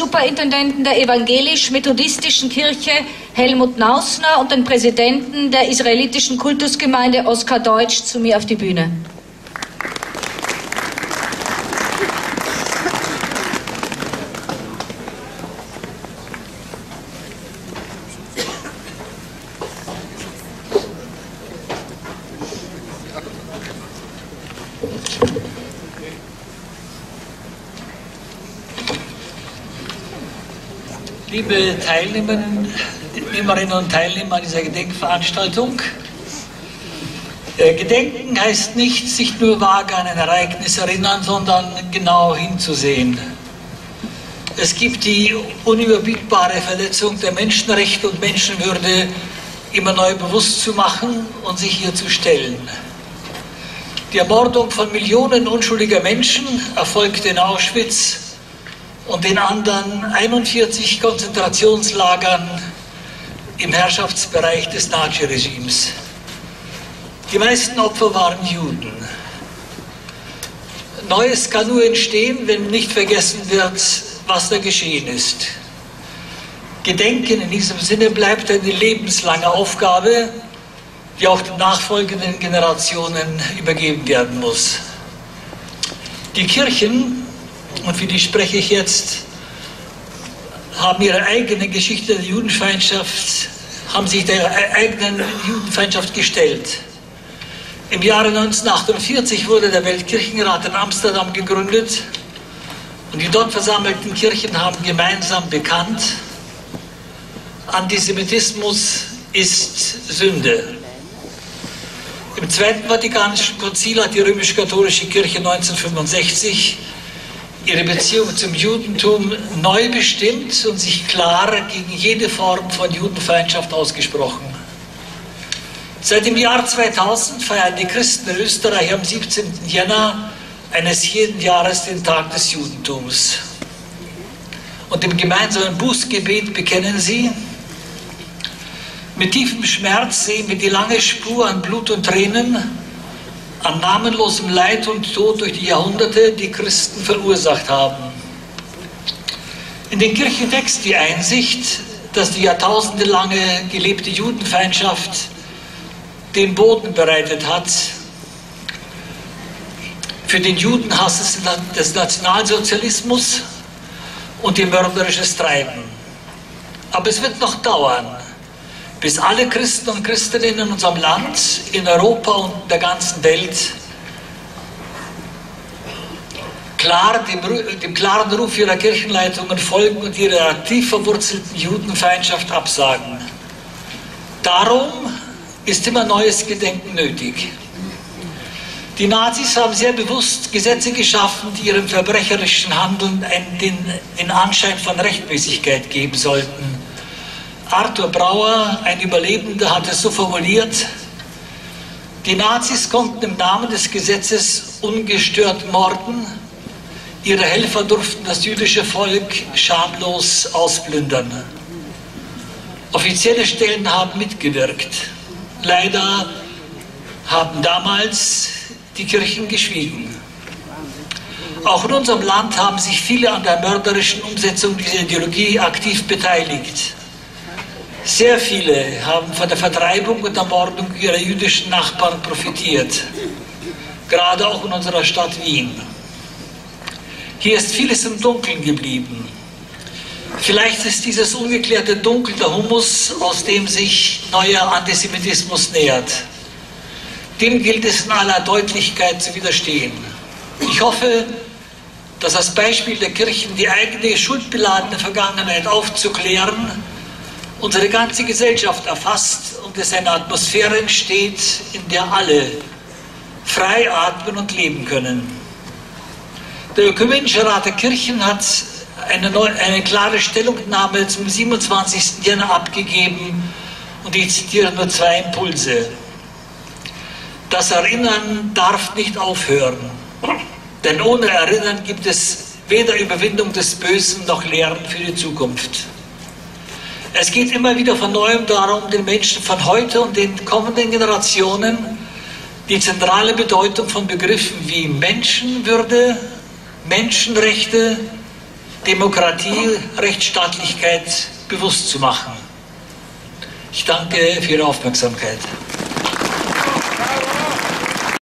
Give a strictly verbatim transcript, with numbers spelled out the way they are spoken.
Superintendenten der evangelisch-methodistischen Kirche Helmut Nausner und den Präsidenten der israelitischen Kultusgemeinde Oskar Deutsch zu mir auf die Bühne. Liebe Teilnehmerinnen und Teilnehmer dieser Gedenkveranstaltung, Gedenken heißt nicht, sich nur vage an ein Ereignis erinnern, sondern genau hinzusehen. Es gibt die unüberbietbare Verletzung der Menschenrechte und Menschenwürde immer neu bewusst zu machen und sich ihr zu stellen. Die Ermordung von Millionen unschuldiger Menschen erfolgte in Auschwitz und den anderen einundvierzig Konzentrationslagern im Herrschaftsbereich des Nazi-Regimes. Die meisten Opfer waren Juden. Neues kann nur entstehen, wenn nicht vergessen wird, was da geschehen ist. Gedenken in diesem Sinne bleibt eine lebenslange Aufgabe, die auch den nachfolgenden Generationen übergeben werden muss. Die Kirchen, und für die spreche ich jetzt, haben ihre eigene Geschichte der Judenfeindschaft, haben sich der eigenen Judenfeindschaft gestellt. Im Jahre neunzehnhundertachtundvierzig wurde der Weltkirchenrat in Amsterdam gegründet und die dort versammelten Kirchen haben gemeinsam bekannt, Antisemitismus ist Sünde. Im Zweiten Vatikanischen Konzil hat die römisch-katholische Kirche neunzehnhundertfünfundsechzig ihre Beziehung zum Judentum neu bestimmt und sich klar gegen jede Form von Judenfeindschaft ausgesprochen. Seit dem Jahr zweitausend feiern die Christen in Österreich am siebzehnten Jänner eines jeden Jahres den Tag des Judentums. Und im gemeinsamen Bußgebet bekennen sie: Mit tiefem Schmerz sehen wir die lange Spur an Blut und Tränen, an namenlosem Leid und Tod durch die Jahrhunderte, die Christen verursacht haben. In den Kirchentext die Einsicht, dass die jahrtausendelange gelebte Judenfeindschaft den Boden bereitet hat für den Judenhass des Nationalsozialismus und ihr mörderisches Treiben. Aber es wird noch dauern, bis alle Christen und Christinnen in unserem Land, in Europa und der ganzen Welt klar dem, dem klaren Ruf ihrer Kirchenleitungen folgen und ihrer tief verwurzelten Judenfeindschaft absagen. Darum ist immer neues Gedenken nötig. Die Nazis haben sehr bewusst Gesetze geschaffen, die ihrem verbrecherischen Handeln einen, den, den Anschein von Rechtmäßigkeit geben sollten. Arthur Brauer, ein Überlebender, hat es so formuliert: Die Nazis konnten im Namen des Gesetzes ungestört morden, ihre Helfer durften das jüdische Volk schamlos ausplündern. Offizielle Stellen haben mitgewirkt. Leider haben damals die Kirchen geschwiegen. Auch in unserem Land haben sich viele an der mörderischen Umsetzung dieser Ideologie aktiv beteiligt. Sehr viele haben von der Vertreibung und Ermordung ihrer jüdischen Nachbarn profitiert, gerade auch in unserer Stadt Wien. Hier ist vieles im Dunkeln geblieben. Vielleicht ist dieses ungeklärte Dunkel der Humus, aus dem sich neuer Antisemitismus nähert. Dem gilt es in aller Deutlichkeit zu widerstehen. Ich hoffe, dass das Beispiel der Kirchen, die eigene schuldbeladene Vergangenheit aufzuklären, unsere ganze Gesellschaft erfasst und es eine Atmosphäre entsteht, in der alle frei atmen und leben können. Der Ökumenische Rat der Kirchen hat eine, neue, eine klare Stellungnahme zum siebenundzwanzigsten Jänner abgegeben und ich zitiere nur zwei Impulse. Das Erinnern darf nicht aufhören, denn ohne Erinnern gibt es weder Überwindung des Bösen noch Lehren für die Zukunft. Es geht immer wieder von Neuem darum, den Menschen von heute und den kommenden Generationen die zentrale Bedeutung von Begriffen wie Menschenwürde, Menschenrechte, Demokratie, Rechtsstaatlichkeit bewusst zu machen. Ich danke für Ihre Aufmerksamkeit.